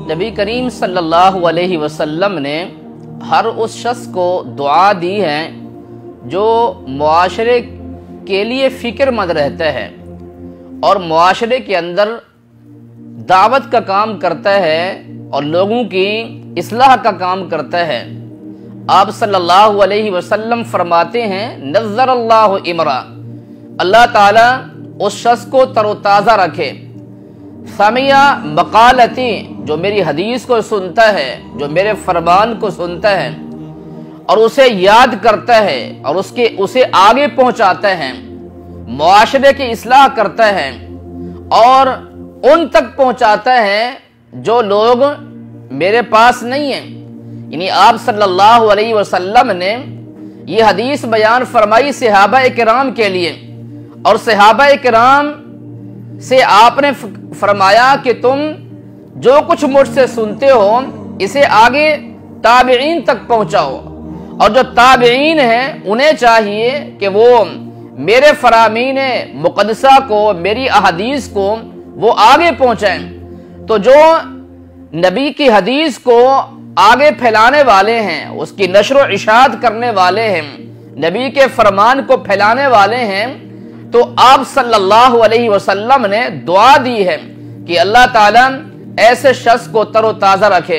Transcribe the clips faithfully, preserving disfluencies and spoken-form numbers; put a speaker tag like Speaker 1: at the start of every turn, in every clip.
Speaker 1: نبی کریم صلی اللہ علیہ وسلم نے ہر اس شخص کو دعا دی ہے جو معاشرے کے لیے فکر مند رہتا ہے اور معاشرے کے اندر دعوت کا کام کرتا ہے اور لوگوں کی اصلاح کا کام کرتا ہے۔ آپ صلی اللہ علیہ وسلم فرماتے ہیں نظر اللہ امرا، اللہ تعالیٰ اس شخص کو تر و تازہ رکھے، سمع مقالتی، جو میری حدیث کو سنتا ہے، جو میرے فرمان کو سنتا ہے اور اسے یاد کرتا ہے اور اس کے اسے آگے پہنچاتا ہے، معاشرے کی اصلاح کرتا ہے اور ان تک پہنچاتا ہے جو لوگ میرے پاس نہیں ہیں۔ یعنی آپ صلی اللہ علیہ وسلم نے یہ حدیث بیان فرمائی صحابہ کرام کے لیے، اور صحابہ کرام سے آپ نے فرمایا کہ تم جو کچھ مجھ سے سنتے ہو اسے آگے تابعین تک پہنچاؤ، اور جو تابعین ہیں انہیں چاہیے کہ وہ میرے فرامین مقدسہ کو، میری احادیث کو وہ آگے پہنچائیں۔ تو جو نبی کی حدیث کو آگے پھیلانے والے ہیں، اس کی نشر و اشاعت کرنے والے ہیں، نبی کے فرمان کو پھیلانے والے ہیں، تو آپ صلی اللہ علیہ وسلم نے دعا دی ہے کہ اللہ تعالیٰ ایسے شخص کو تر و تازہ رکھے۔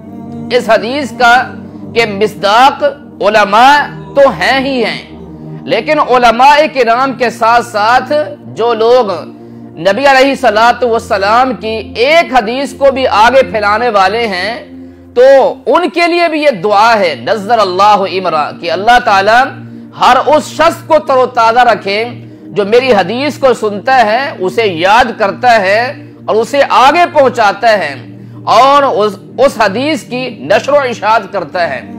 Speaker 1: اس حدیث کا کہ مصداق علماء تو ہیں ہی ہیں، لیکن علماء کرام کے ساتھ ساتھ جو لوگ نبی علیہ الصلوۃ والسلام کی ایک حدیث کو بھی آگے پھیلانے والے ہیں، تو ان کے لیے بھی یہ دعا ہے نظر اللہ امرا کہ اللہ تعالیٰ ہر اس شخص کو تر و تازہ رکھے جو میری حدیث کو سنتا ہے، اسے یاد کرتا ہے اور اسے آگے پہنچاتا ہے اور اس, اس حدیث کی نشر و اشاعت کرتا ہے۔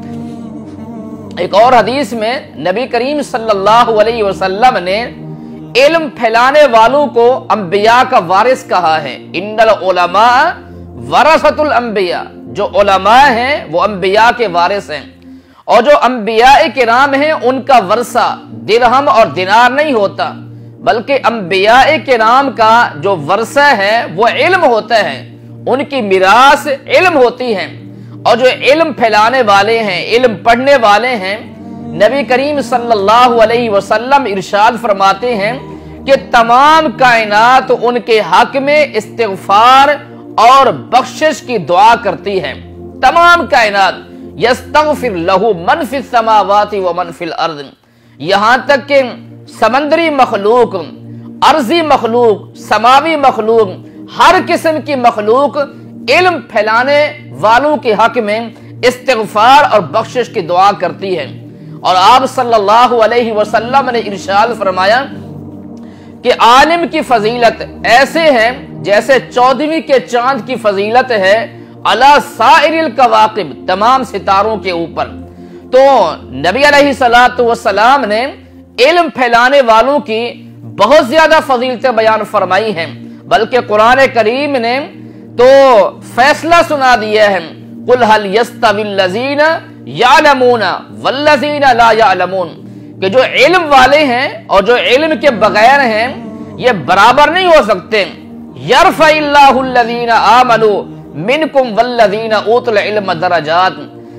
Speaker 1: ایک اور حدیث میں نبی کریم صلی اللہ علیہ وسلم نے علم پھیلانے والوں کو انبیاء کا وارث کہا ہے۔ ان العلماء ورثۃ الانبیاء، جو علماء ہیں وہ انبیاء کے وارث ہیں، اور جو انبیاء کرام ہیں ان کا ورثہ درہم اور دینار نہیں ہوتا، بلکہ انبیاء کرام کا جو ورثہ ہے وہ علم ہوتا ہے، ان کی میراث علم ہوتی ہے۔ اور جو علم پھیلانے والے ہیں، علم پڑھنے والے ہیں، نبی کریم صلی اللہ علیہ وسلم ارشاد فرماتے ہیں کہ تمام کائنات ان کے حق میں استغفار اور بخشش کی دعا کرتی ہے۔ تمام کائنات یستغفر لہ من فی السماوات و من فی الارض، یہاں تک کہ سمندری مخلوق، ارضی مخلوق، سماوی مخلوق، ہر قسم کی مخلوق علم پھیلانے والوں کے حق میں استغفار اور بخشش کی دعا کرتی ہے۔ اور آپ صلی اللہ علیہ وسلم نے ارشاد فرمایا کہ عالم کی فضیلت ایسے ہے جیسے چودھویں کے چاند کی فضیلت ہے علی سائر الکواکب، تمام ستاروں کے اوپر۔ تو نبی علیہ الصلوۃ والسلام نے علم پھیلانے والوں کی بہت زیادہ فضیلتیں بیان فرمائی ہیں، بلکہ قرآن کریم نے تو فیصلہ سنا دیا ہے قل هل يستوي الذين يعلمون والذين لا يعلمون، کہ جو علم والے ہیں اور جو علم کے بغیر ہیں یہ برابر نہیں ہو سکتے۔ یرفع اللہ الذین آمنوا منکم والذین اوتوا العلم درجات،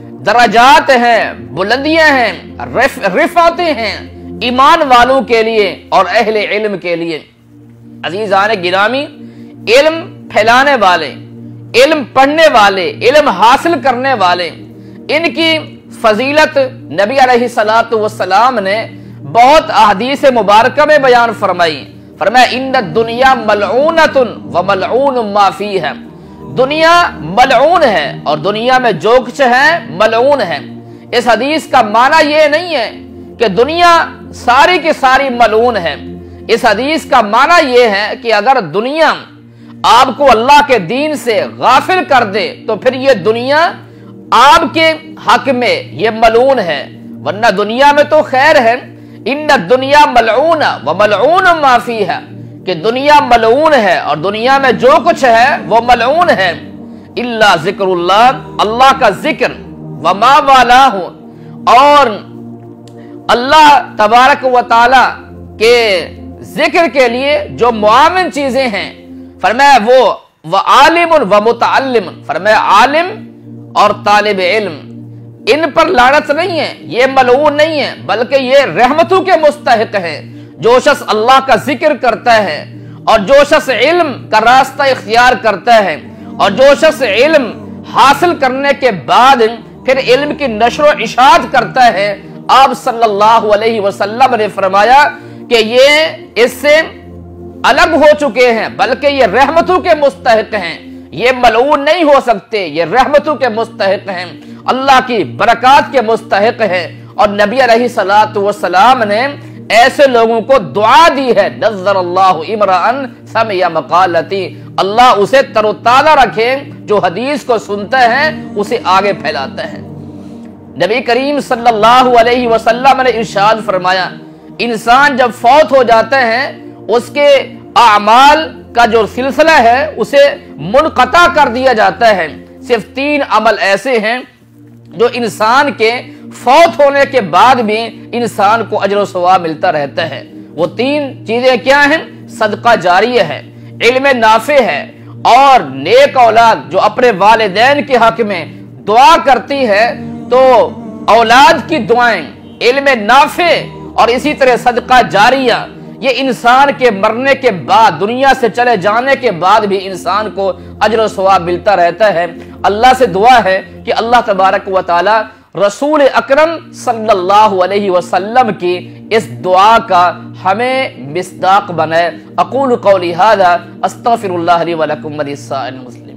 Speaker 1: درجات ہیں، بلندیاں ہیں، رف رفعتیں ہیں ایمان والوں کے لیے اور اہل علم کے لیے۔ عزیزان گرامی، علم پھیلانے والے، علم پڑھنے والے، علم حاصل کرنے والے، ان کی فضیلت نبی علیہ الصلوۃ والسلام نے بہت احادیث مبارکہ میں بیان فرمائی۔ فرمایا ان الدنیا ملعونۃ وملعون ما فیہا، دنیا ملعون ہے اور دنیا میں جو کچھ ہے ملعون ہے۔ اس حدیث کا معنی یہ نہیں ہے کہ دنیا ساری کی ساری ملعون ہے، اس حدیث کا معنی یہ ہے کہ اگر دنیا آپ کو اللہ کے دین سے غافل کر دے تو پھر یہ دنیا آپ کے حق میں یہ ملعون ہے، ورنہ دنیا میں تو خیر ہے۔ ان الدنیا ملعون وملعون ما فیہا، کہ دنیا ملعون ہے اور دنیا میں جو کچھ ہے وہ ملعون ہے، الا ذکر اللہ، اللہ کا ذکر، وما والہ، اور اللہ تبارک و تعالی کے ذکر کے لیے جو معاون چیزیں ہیں، فرمایا وہ وعالم ومتعلم، فرمایا عالم اور طالب علم، ان پر لعنت نہیں ہے، یہ ملعون نہیں ہے، بلکہ یہ رحمتوں کے مستحق ہیں۔ جو شخص اللہ کا ذکر کرتا ہے اور جو شخص علم کا راستہ اختیار کرتا ہے اور جو شخص علم حاصل کرنے کے بعد پھر علم کی نشر و اشاعت کرتا ہے، آپ صلی اللہ علیہ وسلم نے فرمایا کہ یہ اس سے الگ ہو چکے ہیں، بلکہ یہ رحمتوں کے مستحق ہیں، یہ ملعون نہیں ہو سکتے، یہ رحمتوں کے مستحق ہیں، اللہ کی برکات کے مستحق ہیں۔ اور نبی علیہ الصلوۃ والسلام نے ایسے لوگوں کو دعا دی ہے، نظر اللہ امرأن سمع مقالتی، اللہ اسے تر و تازہ رکھے جو حدیث کو سنتا ہے اسے آگے پھیلاتا ہے۔ نبی کریم صلی اللہ علیہ وسلم نے ارشاد فرمایا، انسان جب فوت ہو جاتا ہے اس کے اعمال کا جو سلسلہ ہے اسے منقطع کر دیا جاتا ہے، صرف تین عمل ایسے ہیں جو انسان کے فوت ہونے کے بعد بھی انسان کو اجر و ثواب ملتا رہتا ہے۔ وہ تین چیزیں کیا ہیں؟ صدقہ جاریہ ہے، علم نافع ہے، اور نیک اولاد جو اپنے والدین کے حق میں دعا کرتی ہے۔ تو اولاد کی دعائیں، علم نافع اور اسی طرح صدقہ جاریہ، یہ انسان کے مرنے کے بعد، دنیا سے چلے جانے کے بعد بھی انسان کو اجر و ثواب ملتا رہتا ہے۔ اللہ سے دعا ہے کہ اللہ تبارک و تعالی رسول اکرم صلی اللہ علیہ وسلم کی اس دعا کا ہمیں مصداق بنائے۔ اقول قولی ھذا استغفر اللہ لی ولکم ولسائر المسلمین۔